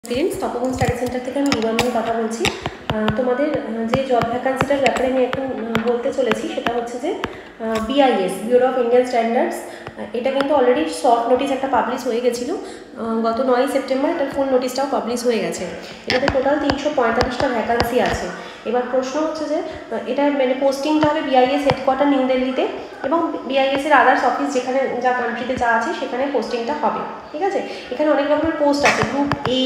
Students তপবন study centre থেকে আমি রিবামনি কথা বলছি। তোমাদের যে জব ভ্যাকান্সিটার ব্যাপারে আমি এখন বলতে চলেছি সেটা হচ্ছে যে BIS bureau of Indian standards, এটা কিন্তু অলরেডি শর্ট নোটিশ একটা পাবলিশ হয়ে গেছিলো গত 9 সেপ্টেম্বর। এটার ফুল নোটিশটাও পাবলিশ হয়ে গেছে। এটাতে টোটাল 345টা ভ্যাকান্সি আছে। এবার প্রশ্ন হচ্ছে যে এটা মানে পোস্টিংটা হবে BIS হেডকোয়ার্টার নিউ দিল্লিতে, এবং BIS এর আদার্স অফিস যেখানে যা কান্ট্রিতে যা আছে সেখানে পোস্টিংটা হবে। ঠিক আছে, এখানে অনেক রকমের পোস্ট আছে, গ্রুপ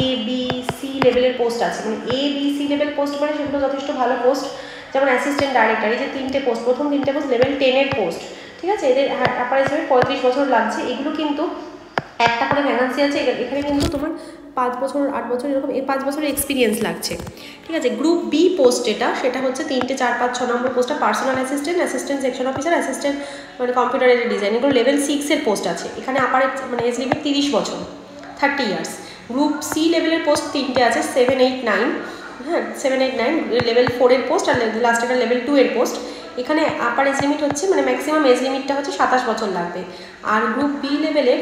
A-B-C লেভেলের পোস্ট আছে। মানে A-B-C লেভেল পোস্ট মানে সেগুলো যথেষ্ট ভালো পোস্ট, যেমন অ্যাসিস্ট্যান্ট ডাইরেক্টর, এই যে 3টে পোস্ট, প্রথম 3টে পোস্ট লেভেল 10-এর পোস্ট। ঠিক আছে, এদের অ্যাপারেজমেন্ট 35 বছর লাগছে। এগুলো কিন্তু একটা করে ভ্যাকান্সি আছে, এখানে কিন্তু তোমার 5 বছর 8 বছর এরকম 5 বছরের এক্সপিরিয়েন্স লাগছে। ঠিক আছে, গ্রুপ বি পোস্ট সেটা হচ্ছে 3টে 4, 5, 6 নম্বর পোস্টটা personal assistant, assistant section officer, assistant মানে কম্পিউটার এডেড ডিজাইন, এগুলো লেভেল 6-এর পোস্ট আছে। এখানে মানে এজ লিমিট 30 বছর, 30 ইয়ার্স। গ্রুপ সি লেভেলের পোস্ট 3টে আছে, 7, 8, 9, হ্যাঁ 7, 8, 9 লেভেল 4-এর পোস্ট, আর লাস্টেটা লেভেল 2-এর পোস্ট। এখানে আপার এজ লিমিট হচ্ছে মানে ম্যাক্সিমাম এজ লিমিটটা হচ্ছে 27 বছর লাগবে। আর গ্রুপ বি লেভেলের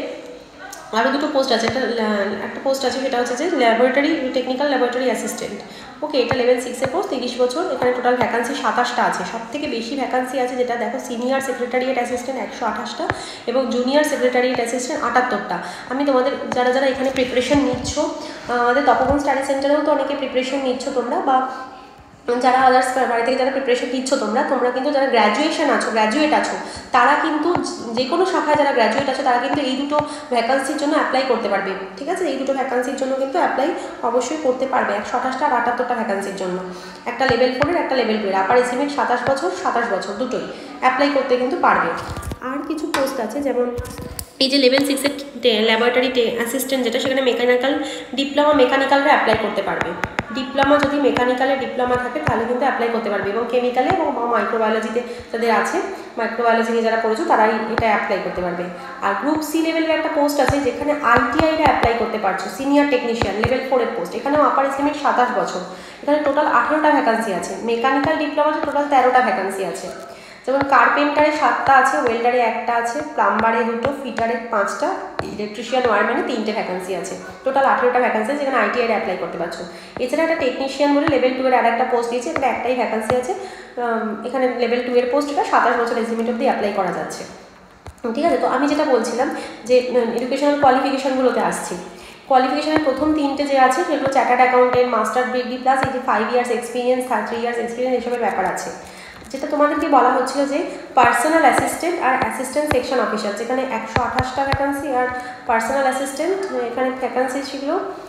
আরও দুটো পোস্ট আছে, একটা পোস্ট আছে সেটা হচ্ছে যে টেকনিক্যাল ল্যাবরেটরি অ্যাসিস্ট্যান্ট। ওকে, এটা লেভেল 6-এর পোস্ট, 30 বছর। এখানে টোটাল ভ্যাকান্সি 27টা আছে। সব থেকে বেশি ভ্যাকান্সি আছে যেটা দেখো, সিনিয়র সেক্রেটারিয়েট অ্যাসিস্ট্যান্ট 128টা এবং জুনিয়র সেক্রেটারিয়েট অ্যাসিস্ট্যান্ট 78টা। আমি তোমাদের যারা এখানে প্রিপারেশন নিচ্ছ, আমাদের তপবন স্টাডি সেন্টারেও তো অনেকে প্রিপারেশন নিচ্ছ তোমরা, বা যারা আদার্স বাড়ি থেকে যারা প্রিপারেশন নিচ্ছ তোমরা কিন্তু যারা গ্র্যাজুয়েট আছো, তারা কিন্তু যে কোনো শাখায় যারা গ্র্যাজুয়েট আছো তারা কিন্তু এই দুটো ভ্যাকান্সির জন্য অ্যাপ্লাই করতে পারবে। ঠিক আছে, এই দুটো ভ্যাকান্সির জন্য কিন্তু অ্যাপ্লাই অবশ্যই করতে পারবে। 128টা আর 78টা ভ্যাকান্সির জন্য, একটা লেভেল 4-এর একটা লেভেল 2-এর। আপার এজ লিমিট 27 বছর 27 বছর দুটোই অ্যাপ্লাই করতে কিন্তু পারবে। আর কিছু পোস্ট আছে, যেমন এই যে লেভেল 6-এর ল্যাবরেটরি অ্যাসিস্ট্যান্ট যেটা, সেখানে মেকানিক্যালরা অ্যাপ্লাই করতে পারবে। ডিপ্লোমা যদি মেকানিক্যালের ডিপ্লোমা থাকে তাহলে কিন্তু অ্যাপ্লাই করতে পারবে, এবং কেমিক্যালে এবং মাইক্রোবায়োলজিতে যাদের আছে, মাইক্রোবায়োলজি নিয়ে যারা পড়েছো তারাই এটা অ্যাপ্লাই করতে পারবে। আর গ্রুপ সি লেভেলের একটা পোস্ট আছে যেখানে ITI-রা অ্যাপ্লাই করতে পারছো, সিনিয়র টেকনিশিয়ান লেভেল 4-এর পোস্ট। এখানেও আপার এজ লিমিট 27 বছর। এখানে টোটাল 18টা ভ্যাকান্সি আছে। মেকানিক্যাল ডিপ্লোমাতে টোটাল 13টা ভ্যাকান্সি আছে, যেমন কার্পেন্টারে 7টা আছে, ওয়েল্ডারে 1টা আছে, প্লাম্বারে 2টো, ফিটারে 5টা, ইলেকট্রিশিয়ান ওয়ারম্যানে 3টে ভ্যাকান্সি আছে। টোটাল 18টা ভ্যাকান্সি আছে, যেখানে ITI-রা অ্যাপ্লাই করতে পারছো। এছাড়া একটা টেকনিশিয়ান বলে লেভেল 2-এর আর একটা পোস্ট দিয়েছে, এখানে একটাই ভ্যাকান্সি আছে। এখানে লেভেল 2-এর পোস্ট, এটা 27 বছর এজ লিমিট অবধি অ্যাপ্লাই করা যাচ্ছে। ঠিক আছে, তো আমি যেটা বলছিলাম যে এডুকেশনাল কোয়ালিফিকেশনগুলোতে আসছি। কোয়ালিফিকেশনের প্রথম 3টে যে আছে সেগুলো chartered accountant, master degree plus এই যে 5 ইয়ার্স এক্সপিরিয়েন্স, 3 ইয়ার্স এক্সপিরিয়েন্স, এসবের ব্যাপার আছে। যেটা তোমাদেরকে বলা হচ্ছিল যে পার্সোনাল অ্যাসিস্ট্যান্ট আর অ্যাসিস্ট্যান্ট সেকশন অফিসার, যেখানে 128টা ভ্যাকান্সি। আর পার্সোনাল অ্যাসিস্ট্যান্ট এখানে ভ্যাকান্সি ছিল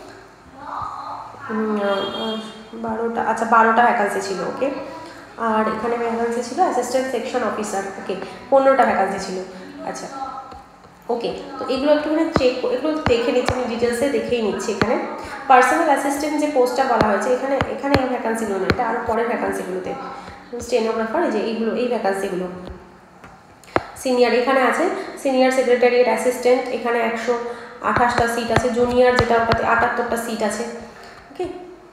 12টা ভ্যাকান্সি ছিল। ওকে, আর এখানে ভ্যাকান্সি ছিল অ্যাসিস্ট্যান্ট সেকশন অফিসার। ওকে, 15টা ভ্যাকান্সি ছিল। আচ্ছা, ওকে, তো এগুলো একটুখানি এগুলো দেখে নিচ্ছি, আমি ডিটেলসে দেখেই নিচ্ছি। এখানে পার্সোনাল অ্যাসিস্ট্যান্ট যে পোস্টটা বলা হয়েছে, এখানে এই ভ্যাকান্সিগুলো নেই, এটা আরও পরের ভ্যাকান্সিগুলোতে। স্টেনোগ্রাফার এই ভ্যাকান্সিগুলো। সিনিয়র এখানে আছে, সিনিয়র সেক্রেটারিয়েট অ্যাসিস্ট্যান্ট, এখানে 128টা সিট আছে। জুনিয়র যেটা, ওটাতে 78টা সিট আছে। ওকে,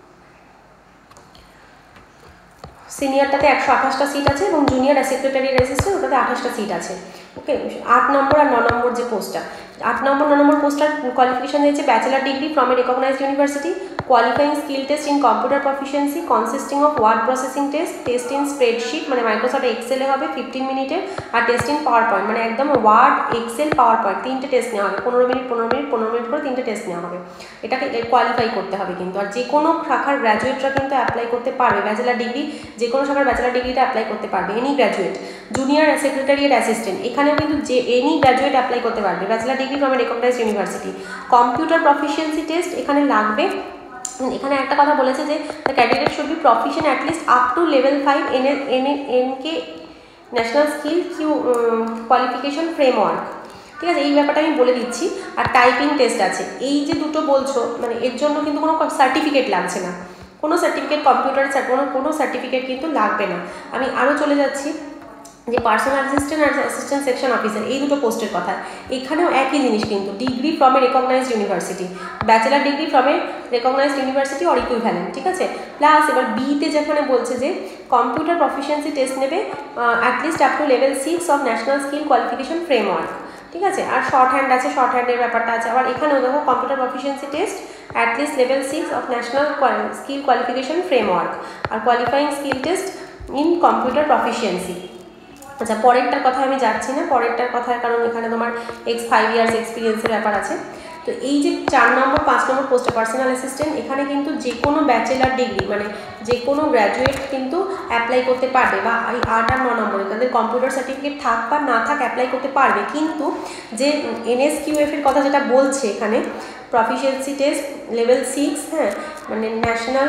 সিনিয়রটাতে 128টা সিট আছে, এবং জুনিয়র সেক্রেটারিয়েট অ্যাসিস্ট্যান্ট ওটাতে 28টা সিট আছে। ওকে, 8 নম্বর আর 9 নম্বর যে পোস্টটা, 8 নম্বর 9 নম্বর পোস্টার কোয়ালিফিকেশন দিয়েছে bachelor degree from a recognised university, qualifying skill test in computer proficiency consisting of word processing test in spreadsheet মানে মাইক্রোসফট এক্সেলে হবে 15 মিনিটের, আর টেস্ট ইন পাওয়ার পয়েন্ট মানে একদম ওয়ার্ড, এক্সেল, পাওয়ার পয়েন্ট 3টে টেস্ট নেওয়া হবে। 15 মিনিট 15 মিনিট 15 মিনিট করে 3টে টেস্ট নেওয়া হবে। এটাকে কোয়ালিফাই করতে হবে কিন্তু। আর যে কোনো শাখার গ্র্যাজুয়েটরা কিন্তু অ্যাপ্লাই করতে পারবে। ব্যাচেলার ডিগ্রি, যে কোনো শাখার ব্যাচেলার ডিগ্রিটা অ্যাপ্লাই করতে পারবে, any graduate. Junior secretariat assistant, এখানেও কিন্তু যে এনি গ্র্যাজুয়েট অ্যাপ্লাই করতে পারবে, bachelor degree from a recognised university. Computer proficiency test এখানে লাগবে। এখানে একটা কথা বলেছে যে the candidate should be proficient at least up to level 5 NK national skill qualification framework. ঠিক আছে, এই ব্যাপারটা আমি বলে দিচ্ছি। আর টাইপিং টেস্ট আছে। এই যে দুটো বলছো, মানে এর জন্য কিন্তু কোনো সার্টিফিকেট লাগছে না, কোনো সার্টিফিকেট, কম্পিউটার কোনো সার্টিফিকেট কিন্তু লাগবে না। আমি আরও চলে যাচ্ছি যে পার্সোনাল অ্যাসিস্ট্যান্ট আর অ্যাসিস্ট্যান্ট সেকশন অফিসার, এই দুটো পোস্টের কথা। এখানেও একই জিনিস কিন্তু, degree from a recognised university, bachelor degree from a recognised university or equivalent. ঠিক আছে, প্লাস এবার বিতে যেখানে বলছে যে কম্পিউটার প্রফিসিয়েন্সি টেস্ট নেবে at least up to level 6 of national skill qualification framework. ঠিক আছে। আর শর্ট হ্যান্ড আছে, শর্ট হ্যান্ডের ব্যাপারটা আছে। আবার এখানেও দেখো computer proficiency test at least level 6 of national skill qualification framework আর qualifying skill test in computer proficiency. আচ্ছা, পরেরটার কথা আমি যাচ্ছি না, পরেরটার কথা, কারণ এখানে তোমার 5 ইয়ার্স এক্সপিরিয়েন্সের ব্যাপার আছে। তো এই যে 4 নম্বর 5 নম্বর পোস্টে পার্সোনাল অ্যাসিস্ট্যান্ট, এখানে কিন্তু যে কোনো ব্যাচেলার ডিগ্রি মানে যে কোনো গ্র্যাজুয়েট কিন্তু অ্যাপ্লাই করতে পারবে, বা এই 8 আর 9 নম্বরে তাদের কম্পিউটার সার্টিফিকেট থাক বা না থাক অ্যাপ্লাই করতে পারবে। কিন্তু যে NSQF এর কথা যেটা বলছে এখানে, প্রফিসিয়েন্সি টেস্ট লেভেল 6, হ্যাঁ, মানে national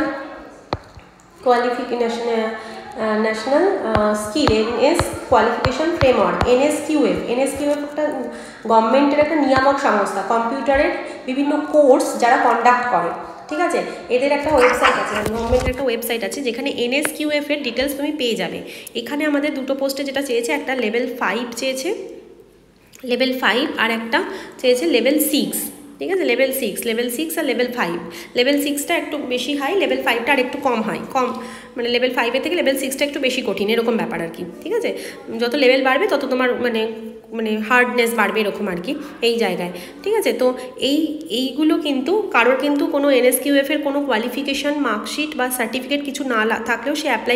national skill NS qualification framework, NSQF একটা গভর্নমেন্টের একটা নিয়ামক সংস্থা, কম্পিউটারের বিভিন্ন কোর্স যারা কন্ডাক্ট করে, ঠিক আছে। এদের একটা ওয়েবসাইট আছে, গভর্নমেন্টের একটা ওয়েবসাইট আছে যেখানে NSQF এর ডিটেলস তুমি পেয়ে যাবে। এখানে আমাদের দুটো পোস্টে যেটা চেয়েছে, একটা লেভেল 5 চেয়েছে, লেভেল 5, আর একটা চেয়েছে লেভেল 6, ঠিক আছে। লেভেল 6 আর লেভেল 5, লেভেল 6টা একটু বেশি হাই, লেভেল 5টা আর একটু কম হাই, মানে লেভেল 5-এর থেকে লেভেল 6টা একটু বেশি কঠিন, এরকম ব্যাপার আর কি, ঠিক আছে। যত লেভেল বাড়বে তত তোমার মানে হার্ডনেস বাড়বে, এরকম আর কি এই জায়গায়, ঠিক আছে। তো এইগুলো কিন্তু কারোর কিন্তু কোনো NSQF এর কোনো কোয়ালিফিকেশান মার্কশিট বা সার্টিফিকেট কিছু না থাকলেও সে অ্যাপ্লাই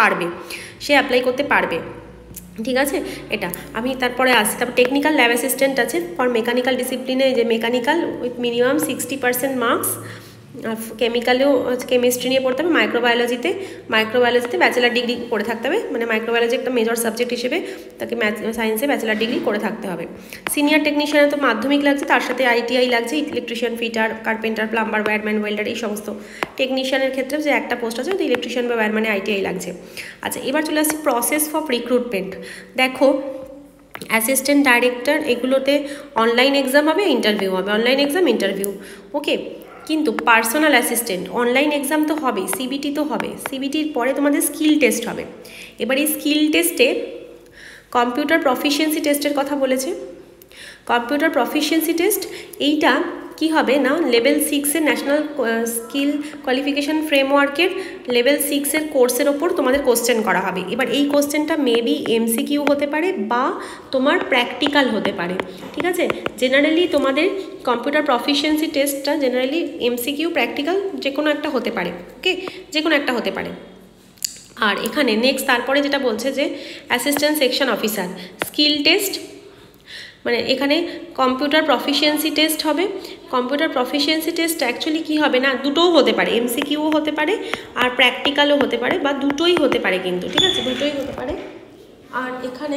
করতে পারবে, ঠিক আছে। এটা আমি তারপরে আসছি। তারপর টেকনিক্যাল ল্যাব অ্যাসিস্ট্যান্ট আছে ফর মেকানিক্যাল ডিসিপ্লিনে, যে মেকানিক্যাল উইথ মিনিমাম 60% মার্কস, আর কেমিক্যালেও কেমিস্ট্রি নিয়ে পড়তে হবে, মাইক্রোবায়োলজিতে ব্যাচেলার ডিগ্রি করে থাকতে হবে, মানে মাইক্রোবায়োলজি একটা মেজর সাবজেক্ট হিসেবে তাকে সায়েন্সে ব্যাচেলার ডিগ্রি করে থাকতে হবে। সিনিয়র টেকনিশিয়ানে তো মাধ্যমিক লাগছে, তার সাথে ITI লাগছে, electrician, fitter, carpenter, plumber, wireman, welder, এই সমস্ত। টেকনিশিয়ানের ক্ষেত্রে যে একটা পোস্ট আছে ওতে ইলেকট্রিশিয়ান বা ওয়্যারম্যানে ITI লাগছে। আচ্ছা, এবার চলে আসছি প্রসেস ফর রিক্রুটমেন্ট। দেখো, অ্যাসিস্ট্যান্ট ডাইরেক্টর এগুলোতে অনলাইন এক্সাম হবে, ইন্টারভিউ হবে, অনলাইন এক্সাম, ইন্টারভিউ, ওকে। কিন্তু পার্সোনাল অ্যাসিস্ট্যান্ট অনলাইন এক্সাম তো হবে, CBT তো হবে, CBTর পরে তোমাদের স্কিল টেস্ট হবে। এবার এই স্কিল টেস্টে কম্পিউটার প্রফিসিয়েন্সি টেস্টের কথা বলেছে। কম্পিউটার প্রফিসিয়েন্সি টেস্ট এইটা কি হবে না, লেভেল 6-এর ন্যাশনাল স্কিল কোয়ালিফিকেশান ফ্রেমওয়ার্কের লেভেল 6-এর কোর্সের ওপর তোমাদের কোশ্চেন করা হবে। এবার এই কোশ্চেনটা মেবি MCQ হতে পারে বা তোমার প্র্যাকটিক্যাল হতে পারে, ঠিক আছে। জেনারেলি তোমাদের কম্পিউটার প্রফিসিয়েন্সি টেস্টটা জেনারেলি MCQ প্র্যাকটিক্যাল যে কোনো একটা হতে পারে, ওকে, যে কোনো একটা হতে পারে। আর এখানে নেক্সট তারপরে যেটা বলছে যে assistant section officer skill test, মানে এখানে কম্পিউটার প্রফিসিয়েন্সি টেস্ট হবে। কম্পিউটার প্রফিসিয়েন্সি টেস্ট অ্যাকচুয়ালি কী হবে না, দুটোও হতে পারে, MCQও হতে পারে আর প্র্যাকটিক্যালও হতে পারে, বা দুটোই হতে পারে কিন্তু, ঠিক আছে, দুটোই হতে পারে। আর এখানে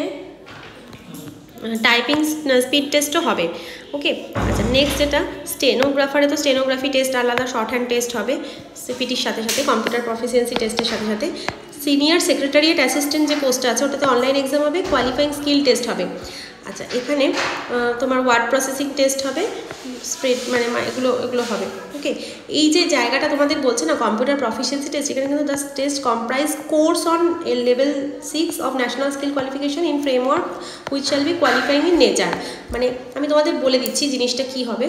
টাইপিং স্পিড টেস্টও হবে, ওকে। আচ্ছা, নেক্সট যেটা স্টেনোগ্রাফারে, তো স্টেনোগ্রাফি টেস্ট আলাদা, শর্ট হ্যান্ড টেস্ট হবে CPTর সাথে সাথে, কম্পিউটার প্রফিসিয়েন্সি টেস্টের সাথে সাথে। সিনিয়র সেক্রেটারিয়েট অ্যাসিস্ট্যান্ট যে পোস্টটা আছে ওটাতে অনলাইন এক্সাম হবে, কোয়ালিফাইং স্কিল টেস্ট হবে। আচ্ছা, এখানে তোমার ওয়ার্ড প্রসেসিং টেস্ট হবে, স্প্রেড মানে এগুলো হবে, ওকে। এই যে জায়গাটা তোমাদের বলছে না কম্পিউটার প্রফিসিয়েন্সি টেস্ট, এখানে কিন্তু the test comprise course on level 6 of national skill qualification in framework which shall be qualifying in nature. মানে আমি তোমাদের বলে দিচ্ছি জিনিসটা কি হবে।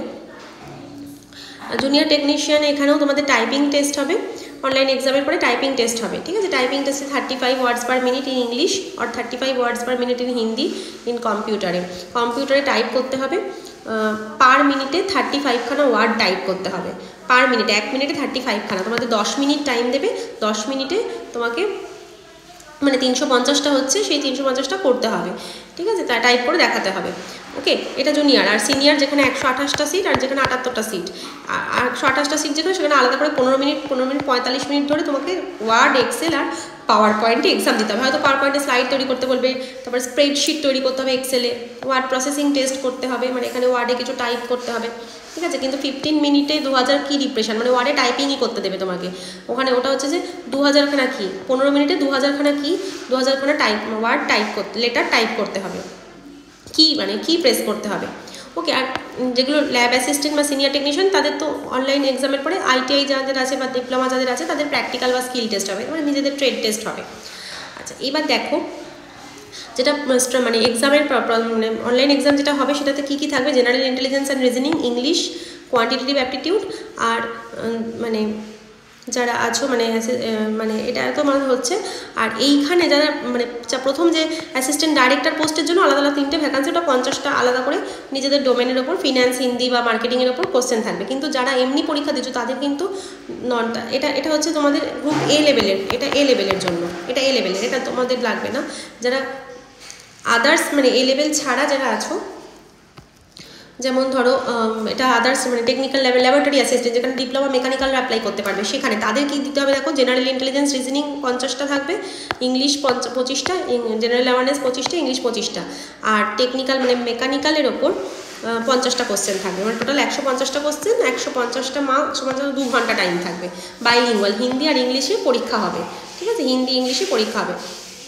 জুনিয়র টেকনিশিয়ান এখানেও তোমাদের টাইপিং টেস্ট হবে, অনলাইন এক্সামের পরে টাইপিং টেস্ট হবে, ঠিক আছে। টাইপিং টেস্টে 35 words per minute in English আর 35 words per minute in Hindi in কম্পিউটারে টাইপ করতে হবে। পার মিনিটে 35খানা ওয়ার্ড টাইপ করতে হবে, পার মিনিটে, 1 মিনিটে 35খানা। তোমাদের 10 মিনিট টাইম দেবে, 10 মিনিটে তোমাকে মানে 350টা হচ্ছে, সেই 350টা করতে হবে, ঠিক আছে, তা টাইপ করে দেখাতে হবে, ওকে। এটা জুনিয়র। আর সিনিয়র যেখানে 128টা সিট আর যেখানে 78টা সিট, আর 128টা সিট যেখানে সেখানে আলাদা করে 15 মিনিট 45 মিনিট ধরে তোমাকে ওয়ার্ড, এক্সেল আর পাওয়ার পয়েন্টে এক্সাম দিতে হবে। হয়তো পাওয়ার পয়েন্টে স্লাইড তৈরি করতে বলবে, তারপর স্প্রেডশিট তৈরি করতে হবে, এক্সেলে ওয়ার্ড প্রসেসিং টেস্ট করতে হবে, মানে এখানে ওয়ার্ডে কিছু টাইপ করতে হবে, ঠিক আছে। কিন্তু 15 মিনিটে 2000 কি রিপ্রেশন, মানে ওয়ার্ডে টাইপিংই করতে দেবে তোমাকে ওখানে। ওটা হচ্ছে যে 2000খানা কি, 15 মিনিটে 2000খানা কি, 2000খানা টাইপ ওয়ার্ড টাইপ করতে, লেটার টাইপ করতে হবে, কি মানে কি প্রেস করতে হবে, ওকে। আর যেগুলো ল্যাব অ্যাসিস্ট্যান্ট বা সিনিয়র টেকনিশিয়ান তাদের তো অনলাইন এক্সামের পরে ITI যাদের আছে বা ডিপ্লোমা যাদের আছে তাদের প্র্যাকটিক্যাল বা স্কিল টেস্ট হবে, মানে নিজেদের ট্রেড টেস্ট হবে। আচ্ছা, এবার দেখো যেটা মানে এক্সামের মানে অনলাইন এক্সাম যেটা হবে সেটাতে কী কী থাকবে, general intelligence and reasoning, English, quantitative aptitude আর মানে যারা আছো মানে মানে এটা এত মানে হচ্ছে। আর এইখানে যারা মানে প্রথম যে অ্যাসিস্ট্যান্ট ডাইরেক্টর পোস্টের জন্য আলাদা আলাদা 3টে ভ্যাকান্সি, ওটা 50টা আলাদা করে নিজেদের ডোমেনের ওপর ফিন্যান্স, হিন্দি বা মার্কেটিংয়ের ওপর কোশ্চেন থাকবে। কিন্তু যারা এমনি পরীক্ষা দিচ্ছ তাদের কিন্তু ননটা, এটা হচ্ছে তোমাদের গ্রুপ এ লেভেলের, এটা এ লেভেলের জন্য, এটা এ লেভেলের, এটা তোমাদের লাগবে না। যারা আদার্স মানে এ লেভেল ছাড়া যারা আছো, যেমন ধরো এটা আদার্স মানে টেকনিক্যাল লেভেল ল্যাবরেটরি অ্যাসিস্ট্যান্ট, যেখানে ডিপ্লোমা মেকানিক্যাল অ্যাপ্লাই করতে পারবে, সেখানে তাদের কি দিতে হবে দেখো, জেনারেল ইন্টেলিজেন্স রিজনিং 50টা থাকবে, ইংলিশ 25টা, জেনারেল অ্যাওয়ারনেস 25টা, ইংলিশ 25টা, আর টেকনিক্যাল মানে মেকানিক্যালের ওপর 50টা কোশ্চেন থাকবে, মানে টোটাল 150টা কোশ্চেন, 150টা মার্কস সমান 2 ঘন্টা টাইম থাকবে। বাইলিঙ্গুয়াল হিন্দি আর ইংলিশে পরীক্ষা হবে, ঠিক আছে, হিন্দি ইংলিশে পরীক্ষা হবে।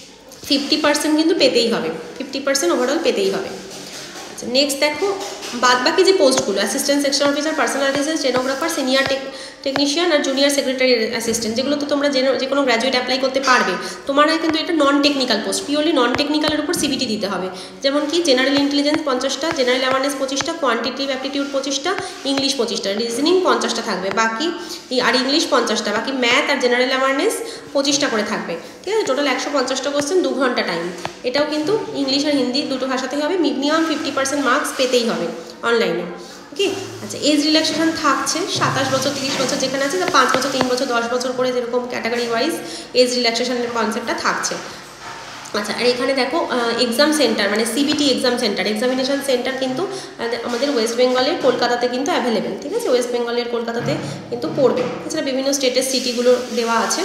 50% কিন্তু পেতেই হবে, 50% ওভারঅল পেতেই হবে। আচ্ছা নেক্সট দেখো বাদ বাকি যে পোস্টগুলো, assistant section officer, personal assistant, stenographer, senior technician আর জুনিয়র সেক্রেটারি অ্যাসিস্ট্যান্ট, যেগুলো তো তোমরা যে কোনো গ্র্যাজুয়েট অ্যাপ্লাই করতে পারবে। তোমারা কিন্তু এটা non technical post, purely non টেকনিক্যালের উপর সিবিটি দিতে হবে। যেমন কি জেনারেল ইন্টেলিজেন্স 50টা, জেনারেল অ্যাওয়ারনেস 25টা, কোয়ান্টিটিভ অ্যাপটিটিউড 25টা, ইংলিশ 25টা, রিজনিং 50টা থাকবে, বাকি আর ইংলিশ 50টা, বাকি ম্যাথ আর জেনারেল অ্যাওয়ারনেস 25টা করে থাকবে, ঠিক আছে। টোটাল 150টা কোশ্চেন, 2 ঘন্টা টাইম। এটাও কিন্তু ইংলিশ আর হিন্দি দুটো ভাষাতেই হবে, মিনিমাম 50% মার্কস পেতেই হবে অনলাইনে, ওকে। আচ্ছা এজ রিল্যাক্সেশন থাকছে 27 বছর 30 বছর যেখানে আছে, 5 বছর 3 বছর 10 বছর করে যেরকম ক্যাটাগরি ওয়াইজ এজ রিল্যাক্সেশনের কনসেপ্টটা থাকছে। আচ্ছা আর এখানে দেখো এক্সাম সেন্টার মানে CBT exam centre, examination centre কিন্তু আমাদের ওয়েস্ট বেঙ্গলের কলকাতাতে কিন্তু অ্যাভেলেবেল, ঠিক আছে, ওয়েস্ট বেঙ্গলের কলকাতাতে কিন্তু পড়বে। এছাড়া বিভিন্ন স্টেটের সিটিগুলো দেওয়া আছে।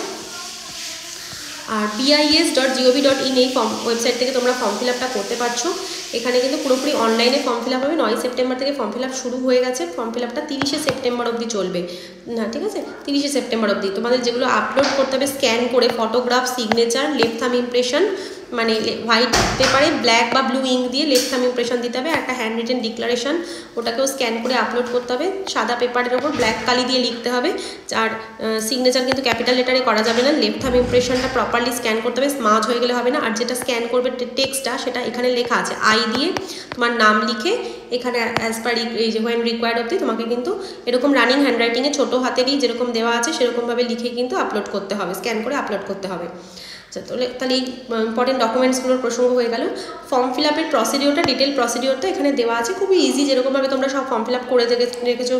আর BIS.gov.in এই ওয়েবসাইট থেকে তোমরা ফর্ম ফিল আপটা করতে পারছো। এখানে কিন্তু পুরোপুরি অনলাইনে ফর্ম ফিল আপ হবে। 9 সেপ্টেম্বর থেকে ফর্ম ফিল আপ শুরু হয়ে গেছে, ফর্ম ফিল আপটা 30শে সেপ্টেম্বর অবধি চলবে না, ঠিক আছে, 30শে সেপ্টেম্বর অবধি। তোমাদের যেগুলো আপলোড করতে হবে স্ক্যান করে, photograph, signature, left thumb impression, মানে হোয়াইট পেপারে ব্ল্যাক বা ব্লু ইঙ্ক দিয়ে লেফট থাম ইমপ্রেশন দিতে হবে, একটা হ্যান্ড রিটেন ডিক্লারেশন ওটাকেও স্ক্যান করে আপলোড করতে হবে, সাদা পেপারের ওপর ব্ল্যাক কালি দিয়ে লিখতে হবে। আর সিগনেচার কিন্তু ক্যাপিটাল লেটারে করা যাবে না, লেফট থাম ইমপ্রেশনটা প্রপারলি স্ক্যান করতে হবে, স্মাজ হয়ে গেলে হবে না। আর যেটা স্ক্যান করবে টেক্সটটা সেটা এখানে লেখা আছে, আই দিয়ে তোমার নাম লিখে এখানে অ্যাজ পার এই যে হোয়েন রিকোয়ার্ড অবধি তোমাকে কিন্তু এরকম রানিং হ্যান্ডরাইটিংয়ে ছোটো হাতেরই যেরকম দেওয়া আছে সেরকমভাবে লিখে কিন্তু আপলোড করতে হবে, স্ক্যান করে আপলোড করতে হবে। আচ্ছা তাহলে এই ইম্পর্টেন্ট ডকুমেন্টসগুলোর প্রসঙ্গ হয়ে গেল। ফর্ম ফিল আপের প্রসিডিওরটা, ডিটেল প্রসিডিওরটা এখানে দেওয়া আছে, খুবই ইজি, যেরকমভাবে তোমরা সব ফর্ম ফিল আপ করে রেখেছো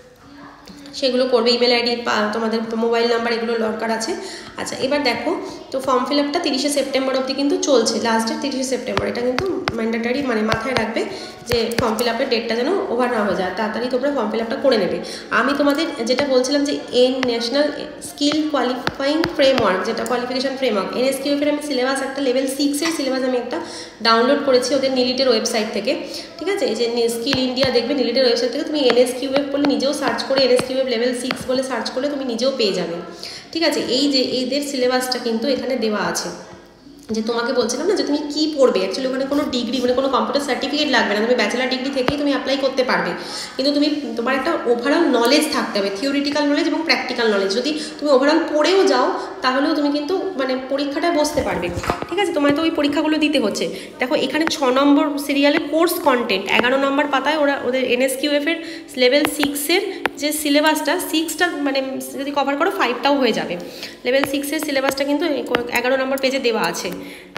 সেগুলো করবে। ইমেল আইডি, তোমাদের মোবাইল নাম্বার এগুলো দরকার আছে। আচ্ছা এবার দেখো, তো ফর্ম ফিল আপটা 30শে সেপ্টেম্বর অবধি কিন্তু চলছে, লাস্টের 30শে সেপ্টেম্বর, এটা কিন্তু ম্যান্ডেটারি, মানে মাথায় রাখবে যে ফর্ম ফিল আপের ডেটটা যেন ওভার না হয়ে যায়, তাড়াতাড়ি তোমরা ফর্ম ফিল আপটা করে নেবে। আমি তোমাদের যেটা বলছিলাম যে ন্যাশনাল স্কিল কোয়ালিফাইং ফ্রেমওয়ার্ক, যেটা কোয়ালিফিকেশান ফ্রেমওয়ার্ক, NSQF এর আমি সিলেবাস একটা লেভেল 6-এর সিলেবাস আমি একটা ডাউনলোড করেছি ওদের নিলিটের ওয়েবসাইট থেকে, ঠিক আছে। এই যে স্কিল ইন্ডিয়া দেখবে নিলিটের ওয়েবসাইট থেকে, তুমি NSQF বলে নিজেও সার্চ করে NSQF লেভেল 6 বলে সার্চ করলে তুমি নিজেও পেয়ে যাবে, ঠিক আছে। এই যে এদের সিলেবাসটা কিন্তু এখানে দেওয়া আছে, যে তোমাকে বলছিলাম না যে তুমি কী পড়বে, অ্যাকচুয়ালি ওখানে কোনো ডিগ্রি মানে কোনো কম্পিউটার সার্টিফিকেট লাগবে না, তুমি ব্যাচেলার ডিগ্রি থেকেই তুমি অ্যাপ্লাই করতে পারবে, কিন্তু তোমার একটা ওভারঅল নলেজ থাকতে হবে, থিওরিটিক্যাল নলেজ এবং প্র্যাকটিক্যাল নলেজ। যদি তুমি ওভারঅল পড়েও যাও তাহলেও তুমি কিন্তু মানে পরীক্ষাটায় বসতে পারবে, ঠিক আছে। তোমায় তো ওই পরীক্ষাগুলো দিতে হচ্ছে। দেখো এখানে 6 নম্বর সিরিয়ালে কোর্স কন্টেন্ট, 11 নম্বর পাতায় ওদের NSQF এর লেভেল 6-এর যে সিলেবাসটা, 6টা মানে যদি কভার করো 5টাও হয়ে যাবে। লেভেল 6-এর সিলেবাসটা কিন্তু 11 নম্বর পেজে দেওয়া আছে।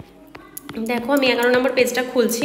দেখো আমি 11 নম্বর পেজটা খুলছি,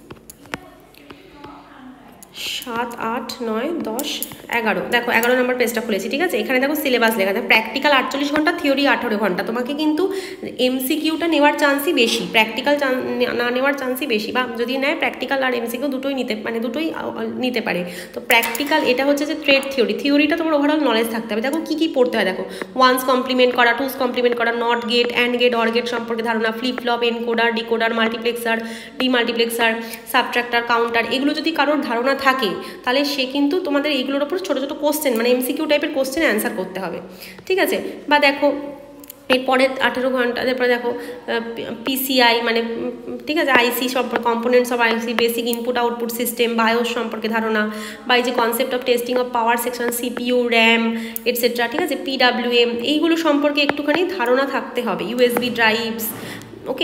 7, 8, 9, 10, 11, দেখো 11 নম্বর পেজটা খুলেছি, ঠিক আছে। এখানে দেখো সিলেবাস লেখা আছে, প্র্যাকটিক্যাল 48 ঘন্টা, থিওরি 18 ঘন্টা। তোমাকে কিন্তু MCQটা নেওয়ার চান্সই বেশি, প্র্যাকটিক্যাল না নেওয়ার চান্সই বেশি, বা যদি নেয় প্র্যাকটিক্যাল আর MCQ দুটোই দুটোই নিতে পারে। তো প্র্যাকটিক্যাল এটা হচ্ছে যে ট্রেড থিওরিটা তোমার ওভারঅল নলেজ থাকতে হবে। দেখো কী কী পড়তে হয়, দেখো ওয়ান্স কমপ্লিমেন্ট করা, টুস কমপ্লিমেন্ট করা, not gate, and gate, or gate সম্পর্কে ধারণা, flip flop, encoder, decoder, multiplexer, demultiplexer, subtractor, counter, এগুলো যদি কারোর ধারণা থাকে তাহলে সে কিন্তু তোমাদের এইগুলোর ওপর ছোটো ছোটো কোশ্চেন মানে MCQ টাইপের কোশ্চেন অ্যান্সার করতে হবে, ঠিক আছে। বা দেখো এরপরে 18 ঘন্টা, তারপরে দেখো PCI মানে ঠিক আছে, IC সম্পর্কে, components of IC, basic input output system, BIOS সম্পর্কে ধারণা, বা এই যে concept of testing of power section, CPU, RAM etcetera, ঠিক আছে, PWM, এইগুলো সম্পর্কে একটুখানি ধারণা থাকতে হবে, USB ড্রাইভস, ওকে।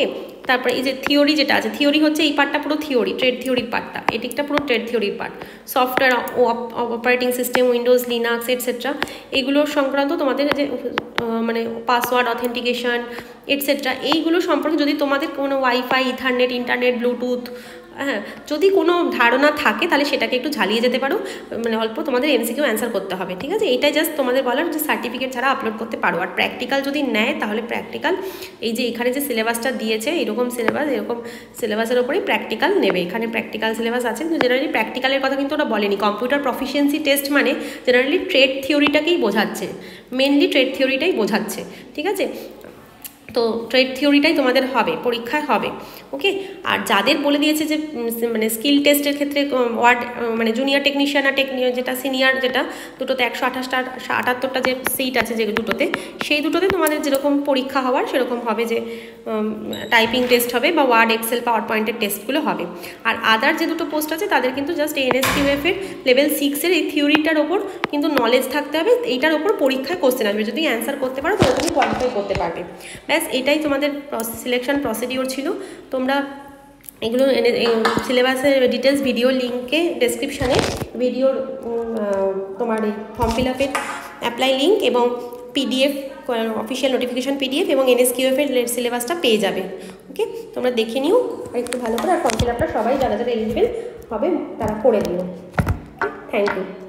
তারপরে এই যে থিওরি যেটা আছে, থিওরি হচ্ছে এই পার্টটা পুরো থিওরি, ট্রেড থিওরির পার্টটা, এদিকটা পুরো ট্রেড থিওরির part. Software, operating system, Windows, Linux etcetera, এগুলোর সংক্রান্ত তোমাদের যে মানে পাসওয়ার্ড অথেন্টিকেশন এটসেট্রা, এইগুলো সম্পর্কে যদি তোমাদের কোনো ওয়াইফাই, ইথারনেট, ইন্টারনেট, ব্লুটুথ, হ্যাঁ, যদি কোনো ধারণা থাকে তাহলে সেটাকে একটু ঝালিয়ে যেতে পারো, মানে অল্প তোমাদের এমসিকিউ অ্যান্সার করতে হবে, ঠিক আছে? এইটাই জাস্ট তোমাদের বলার যে সার্টিফিকেট ছাড়া আপলোড করতে পারো। আর প্র্যাকটিক্যাল যদি নেয় তাহলে প্র্যাকটিক্যাল এই যে এখানে যে সিলেবাসটা দিয়েছে, এরকম সিলেবাস, এরকম সিলেবাসের ওপরেই প্র্যাকটিক্যাল নেবে। এখানে প্র্যাকটিক্যাল সিলেবাস আছে, কিন্তু জেনারেলি প্র্যাকটিক্যালের কথা কিন্তু ওরা বলেনি। কম্পিউটার প্রফিসিয়েন্সি টেস্ট মানে জেনারেলি ট্রেড থিওরিটাকেই বোঝাচ্ছে, মেনলি ট্রেড থিওরিটাই বোঝাচ্ছে, ঠিক আছে? তো ট্রেড থিওরিটাই তোমাদের হবে, পরীক্ষায় হবে, ওকে? আর যাদের বলে দিয়েছে যে মানে স্কিল টেস্টের ক্ষেত্রে ওয়ার্ড মানে জুনিয়র টেকনিশিয়ান আর যেটা সিনিয়র, যেটা দুটোতে 178টা যে সিট আছে যে দুটোতে, সেই দুটোতে তোমাদের যেরকম পরীক্ষা হওয়ার সেরকম হবে, যে টাইপিং টেস্ট হবে বা ওয়ার্ড, এক্সেল, পাওয়ার পয়েন্টের টেস্টগুলো হবে। আর আদার যে দুটো পোস্ট আছে তাদের কিন্তু জাস্ট NSQF এর লেভেল 6-এর এই থিওরিটার ওপর কিন্তু নলেজ থাকতে হবে, এইটার ওপর পরীক্ষায় কোশ্চেন আসবে, যদি অ্যান্সার করতে পারো তাহলে তুমি কোয়ালিফাই করতে পারবে। ব্যাস এটাই তোমাদের সিলেকশন প্রসিডিওর ছিল। তোমরা এগুলো সিলেবাসের ডিটেলস ভিডিও লিঙ্কে ডেসক্রিপশানে ভিডিওর তোমার এই ফর্ম ফিল আপের অ্যাপ্লাই লিঙ্ক এবং PDF অফিসিয়াল নোটিফিকেশান PDF এবং NSQF এর সিলেবাসটা পেয়ে যাবে, ওকে? তোমরা দেখে নিও আর একটু ভালো করে। আর ফর্ম ফিল আপটা সবাই যারা যারা এলিজিবল হবে তারা করে দিও। Thank you.